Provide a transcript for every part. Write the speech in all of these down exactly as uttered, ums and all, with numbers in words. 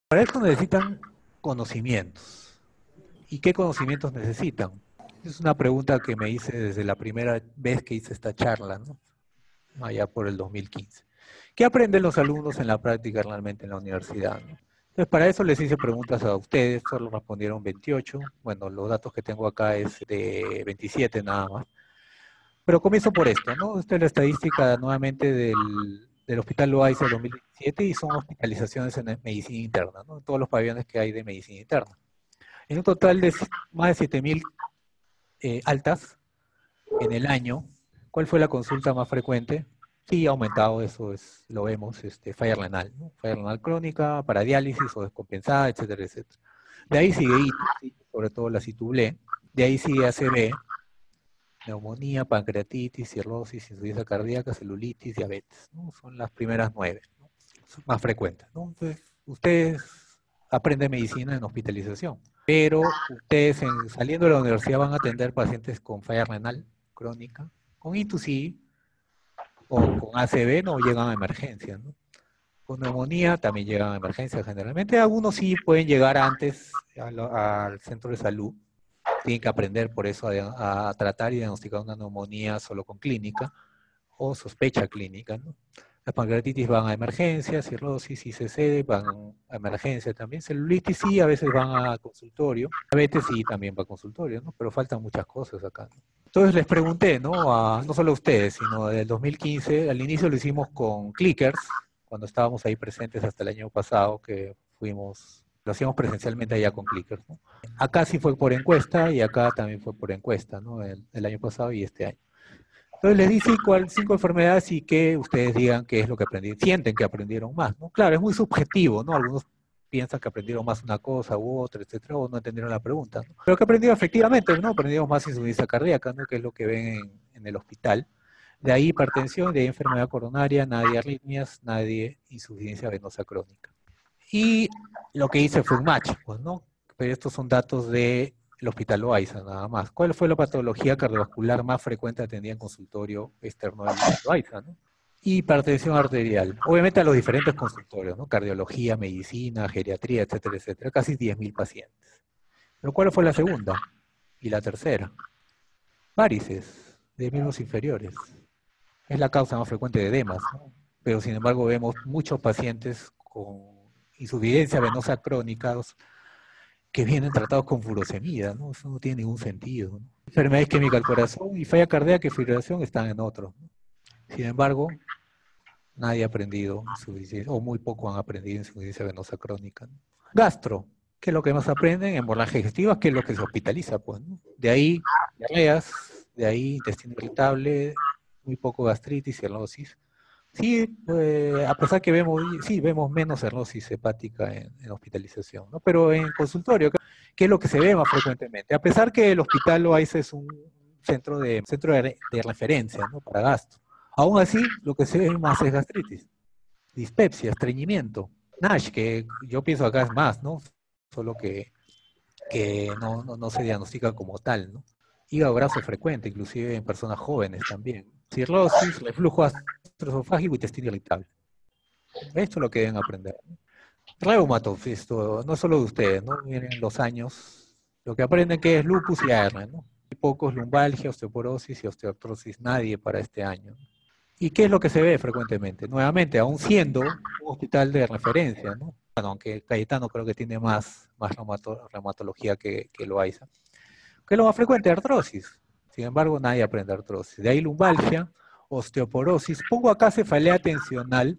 Para esto necesitan conocimientos. ¿Y qué conocimientos necesitan? Es una pregunta que me hice desde la primera vez que hice esta charla, ¿no? Allá por el dos mil quince. ¿Qué aprenden los alumnos en la práctica realmente en la universidad, ¿no? Entonces, para eso les hice preguntas a ustedes, solo respondieron veintiocho. Bueno, los datos que tengo acá es de veintisiete nada más. Pero comienzo por esto, ¿no? Esta es la estadística nuevamente del, del Hospital Loaiza del dos mil diecisiete y son hospitalizaciones en medicina interna, ¿no? Todos los pabellones que hay de medicina interna. En un total de más de siete mil eh, altas en el año. ¿Cuál fue la consulta más frecuente? Sí, ha aumentado, eso es, lo vemos, este, falla renal, ¿no? Falla renal crónica, para diálisis o descompensada, etcétera, etcétera. De ahí sigue I T U, sobre todo la citublee. De ahí sigue A C V, neumonía, pancreatitis, cirrosis, insuficiencia cardíaca, celulitis, diabetes, ¿no? Son las primeras nueve, ¿no? Son más frecuentes, ¿no? Entonces, ustedes aprenden medicina en hospitalización, pero ustedes en, saliendo de la universidad van a atender pacientes con falla renal crónica, con I T U sí, o con A C V no llegan a emergencia, ¿no? Con neumonía también llegan a emergencia generalmente. Algunos sí pueden llegar antes al, al centro de salud. Tienen que aprender por eso a, a tratar y diagnosticar una neumonía solo con clínica o sospecha clínica, ¿no? Las pancreatitis van a emergencia, cirrosis, I C C van a emergencia también. Celulitis sí, a veces van a consultorio. Diabetes sí, también va a consultorio, ¿no? Pero faltan muchas cosas acá, ¿no? Entonces les pregunté, ¿no? A, no solo a ustedes, sino del dos mil quince, al inicio lo hicimos con clickers, cuando estábamos ahí presentes hasta el año pasado, que fuimos, lo hacíamos presencialmente allá con clickers, ¿no? Acá sí fue por encuesta y acá también fue por encuesta, ¿no? El, el año pasado y este año. Entonces les di cinco, cinco enfermedades y que ustedes digan qué es lo que aprendieron, sienten que aprendieron más, ¿no? Claro, es muy subjetivo, ¿no? Algunos piensan que aprendieron más una cosa u otra, etcétera, o no entendieron la pregunta, ¿no? Pero que aprendieron efectivamente, ¿no? Aprendimos más insuficiencia cardíaca, ¿no? Que es lo que ven en, en el hospital. De ahí hipertensión, de ahí enfermedad coronaria, nadie arritmias, nadie insuficiencia venosa crónica. Y lo que hice fue un match, pues, ¿no? Pero estos son datos del Hospital Loaiza, nada más. ¿Cuál fue la patología cardiovascular más frecuente atendida en consultorio externo del Loaiza, ¿no? Hipertensión arterial. Obviamente a los diferentes consultorios, ¿no? Cardiología, medicina, geriatría, etcétera, etcétera. Casi diez mil pacientes. ¿Pero cuál fue la segunda? Y la tercera. Varices de miembros inferiores. Es la causa más frecuente de edemas, ¿no? Pero sin embargo vemos muchos pacientes con insuficiencia venosa crónica que vienen tratados con furosemida, ¿no? Eso no tiene ningún sentido, ¿no? Enfermedad isquémica del corazón y falla cardíaca y fibrilación están en otros, ¿no? Sin embargo, nadie ha aprendido insuficiencia, o muy poco han aprendido insuficiencia venosa crónica, ¿no? Gastro, ¿qué es lo que más aprenden? Hemorragia digestiva, ¿qué es lo que se hospitaliza, pues, ¿no? De ahí, diarreas, de ahí intestino irritable, muy poco gastritis, cirrosis. Sí, pues, a pesar que vemos, sí, vemos menos cirrosis hepática en, en hospitalización, ¿no? Pero en consultorio, ¿qué es lo que se ve más frecuentemente? A pesar que el Hospital Loaiza es un centro de, centro de, de referencia, ¿no? Para gasto. Aún así, lo que se ve más es gastritis, dispepsia, estreñimiento, NASH, que yo pienso acá es más, ¿no? Solo que, que no, no, no se diagnostica como tal, ¿no? Hígado graso frecuente, inclusive en personas jóvenes también. Cirrosis, reflujo gastroesofágico y intestino irritable. Esto es lo que deben aprender. Reumato, esto no es solo de ustedes, ¿no? Miren los años, lo que aprenden que es lupus y A R, ¿no? Hay pocos, lumbalgia, osteoporosis y osteoartrosis, nadie para este año. ¿Y qué es lo que se ve frecuentemente? Nuevamente, aún siendo un hospital de referencia, ¿no? Bueno, aunque Cayetano creo que tiene más, más reumato, reumatología que, que Loaiza. ¿Qué es lo más frecuente? Artrosis. Sin embargo, nadie aprende artrosis. De ahí lumbalgia, osteoporosis. Pongo acá cefalea tensional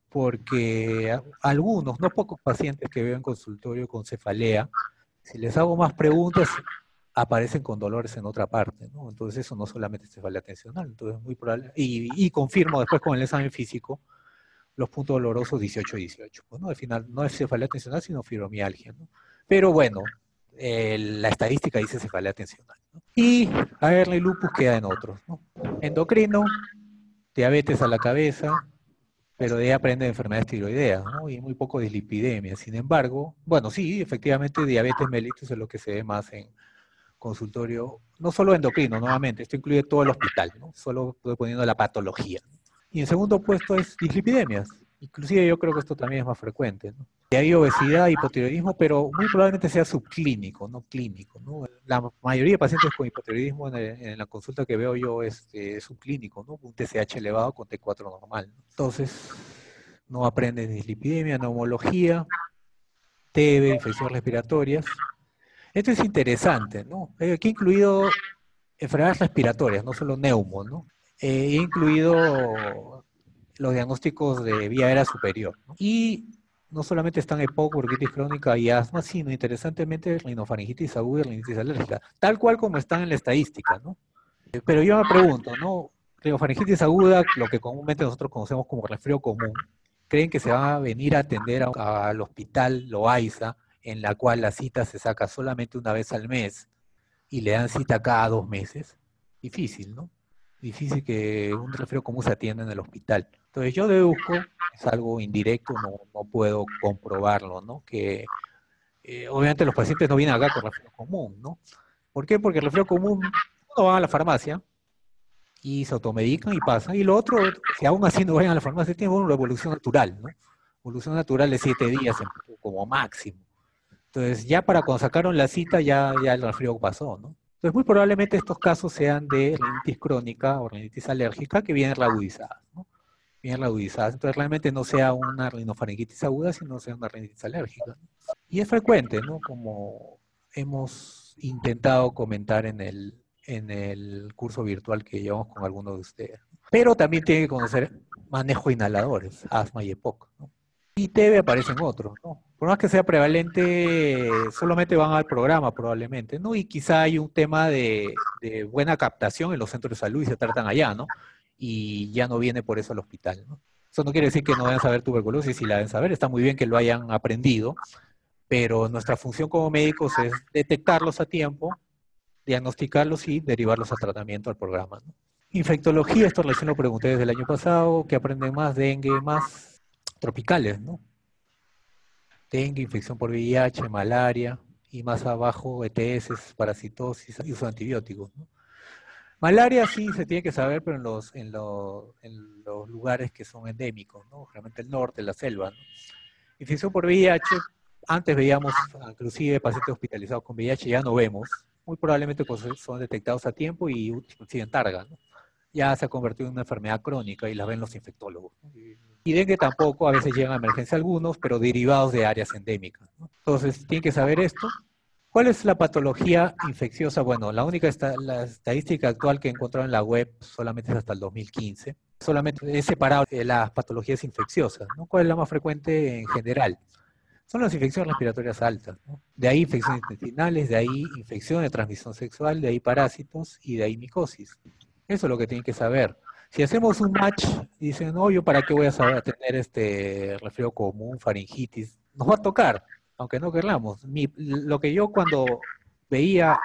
porque algunos, no pocos pacientes que veo en consultorio con cefalea, si les hago más preguntas, aparecen con dolores en otra parte, ¿no? Entonces eso no solamente es cefalea tensional, entonces es muy probable. Y, y confirmo después con el examen físico los puntos dolorosos dieciocho dieciocho. Pues, ¿no? Al final no es cefalea tensional, sino fibromialgia, ¿no? Pero bueno, eh, la estadística dice cefalea tensional, ¿no? Y A R y lupus queda en otros, ¿no? Endocrino, diabetes a la cabeza, pero de ahí aprende enfermedades tiroideas, ¿no? Y muy poco dislipidemia. Sin embargo, bueno, sí, efectivamente diabetes mellitus es lo que se ve más en consultorio, no solo endocrino, nuevamente, esto incluye todo el hospital, ¿no? Solo estoy poniendo la patología. Y en segundo puesto es dislipidemias. Inclusive yo creo que esto también es más frecuente, ¿no? hay obesidad, hipotiroidismo, pero muy probablemente sea subclínico, no clínico, ¿no? La mayoría de pacientes con hipotiroidismo en, el- en la consulta que veo yo es, eh, subclínico, ¿no? Un T S H elevado con T cuatro normal, ¿no? Entonces, no aprenden dislipidemia, neumología, T B, infecciones respiratorias. Esto es interesante, ¿no? Eh, Aquí he incluido enfermedades respiratorias, no solo neumo, ¿no? Eh, he incluido los diagnósticos de vía aérea superior, ¿no? Y no solamente están EPOC, bronquitis crónica y asma, sino interesantemente rinofaringitis aguda y rinitis alérgica, tal cual como están en la estadística, ¿no? Eh, Pero yo me pregunto, ¿no? Rinofaringitis aguda, lo que comúnmente nosotros conocemos como resfrío común, ¿creen que se va a venir a atender a- al hospital Loaiza, en la cual la cita se saca solamente una vez al mes y le dan cita cada dos meses? Difícil, ¿no? Difícil que un resfrío común se atienda en el hospital. Entonces yo deduzco, es algo indirecto, no, no puedo comprobarlo, ¿no? Que eh, obviamente los pacientes no vienen acá con resfrío común, ¿no? ¿Por qué? Porque el resfrío común, uno va a la farmacia y se automedican y pasa. Y lo otro, si aún así no vayan a la farmacia, tienen una evolución natural, ¿no? Evolución natural de siete días en- como máximo. Entonces, ya para cuando sacaron la cita, ya, ya el resfrío pasó, ¿no? Entonces, muy probablemente estos casos sean de rinitis crónica o rinitis alérgica que vienen reagudizadas, ¿no? Vienen reagudizadas. Entonces, realmente no sea una rinofaringitis aguda, sino sea una rinitis alérgica, ¿no? Y es frecuente, ¿no? Como hemos intentado comentar en el, en el curso virtual que llevamos con algunos de ustedes. Pero también tiene que conocer manejo de inhaladores, asma y EPOC, ¿no? Y T V aparecen otros, ¿no? Por más que sea prevalente, solamente van al programa probablemente, ¿no? Y quizá hay un tema de, de buena captación en los centros de salud y se tratan allá, ¿no? Y ya no viene por eso al hospital, ¿no? Eso no quiere decir que no vayan a saber tuberculosis, si la deben saber, está muy bien que lo hayan aprendido, pero nuestra función como médicos es detectarlos a tiempo, diagnosticarlos y derivarlos a tratamiento al programa, ¿no? Infectología, esto recién lo pregunté desde el año pasado, que aprenden más dengue, más tropicales, ¿no? Dengue, infección por V I H, malaria, y más abajo E T S, parasitosis y uso de antibióticos, ¿no? Malaria sí se tiene que saber, pero en los, en los, en los lugares que son endémicos, ¿no? Realmente el norte, la selva, ¿no? Infección por V I H, antes veíamos inclusive pacientes hospitalizados con V I H, ya no vemos, muy probablemente pues, son detectados a tiempo y reciben targa, ¿no? Ya se ha convertido en una enfermedad crónica y la ven los infectólogos, ¿no? Y dengue tampoco, a veces llegan a emergencia algunos, pero derivados de áreas endémicas, ¿no? Entonces, tienen que saber esto. ¿Cuál es la patología infecciosa? Bueno, la única esta, la estadística actual que he encontrado en la web solamente es hasta el dos mil quince. Solamente he separado eh, las patologías infecciosas, ¿no? ¿Cuál es la más frecuente en general? Son las infecciones respiratorias altas, ¿no? De ahí infecciones intestinales, de ahí infección de transmisión sexual, de ahí parásitos y de ahí micosis. Eso es lo que tienen que saber. Si hacemos un match, dicen, no, yo para qué voy a saber tener este resfrío común, faringitis, nos va a tocar, aunque no queramos. Mi- lo que yo cuando veía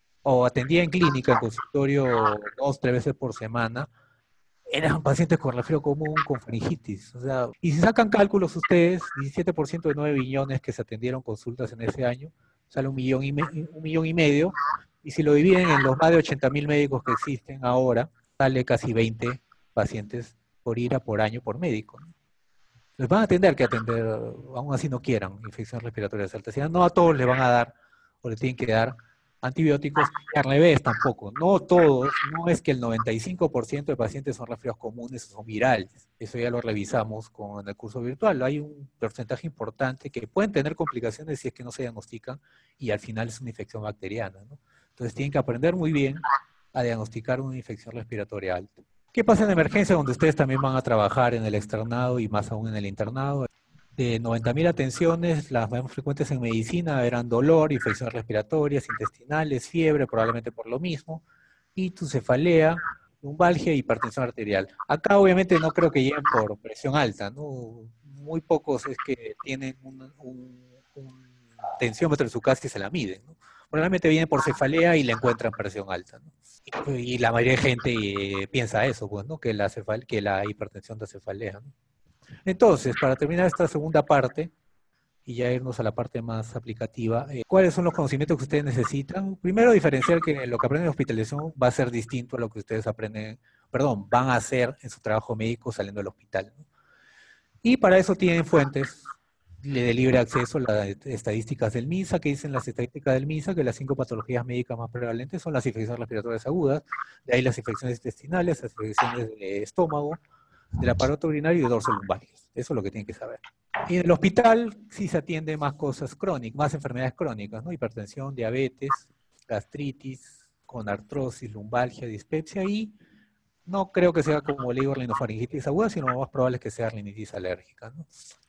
o atendía en clínica, en consultorio dos, tres veces por semana, eran pacientes con resfrío común, con faringitis. O sea, y si sacan cálculos ustedes, diecisiete por ciento de nueve billones que se atendieron consultas en ese año, sale un millón y, me- un millón y medio. Y si lo dividen en los más de ochenta mil médicos que existen ahora, sale casi veinte pacientes por ira por año por médico, ¿no? Les van a tener que atender, aún así no quieran, infecciones respiratorias altas. Ya no a todos les van a dar o le tienen que dar antibióticos, y al revés tampoco. No todos, no es que el noventa y cinco por ciento de pacientes son resfriados comunes o son virales. Eso ya lo revisamos con el curso virtual. Hay un porcentaje importante que pueden tener complicaciones si es que no se diagnostican y al final es una infección bacteriana, ¿no? Entonces tienen que aprender muy bien a diagnosticar una infección respiratoria alta. ¿Qué pasa en emergencia donde ustedes también van a trabajar en el externado y más aún en el internado? De noventa mil atenciones, las más frecuentes en medicina eran dolor, infecciones respiratorias, intestinales, fiebre, probablemente por lo mismo, y tu cefalea, lumbalgia y hipertensión arterial. Acá obviamente no creo que lleguen por presión alta, ¿no? Muy pocos es que tienen un, un, un tensiómetro en su casa y se la miden, ¿no? Probablemente vienen por cefalea y le encuentran presión alta, ¿no? Y, y la mayoría de gente eh, piensa eso, pues, ¿no? Que la, cefal, que la hipertensión da cefalea, ¿no? Entonces, para terminar esta segunda parte, y ya irnos a la parte más aplicativa, eh, ¿cuáles son los conocimientos que ustedes necesitan? Primero, diferenciar que lo que aprenden en hospitalización va a ser distinto a lo que ustedes aprenden, perdón, van a hacer en su trabajo médico saliendo del hospital, ¿no? Y para eso tienen fuentes. le de libre acceso las estadísticas del MINSA, que dicen las estadísticas del MINSA que las cinco patologías médicas más prevalentes son las infecciones respiratorias agudas, de ahí las infecciones intestinales, las infecciones de estómago, del aparato urinario y de dorsolumbares. Eso es lo que tienen que saber. Y en el hospital sí se atiende más cosas crónicas, más enfermedades crónicas, ¿no? Hipertensión, diabetes, gastritis, con artrosis, lumbalgia, dispepsia, y no creo que sea como le digo rinofaringitis aguda, sino lo más probable es que sea rinitis alérgica, ¿no?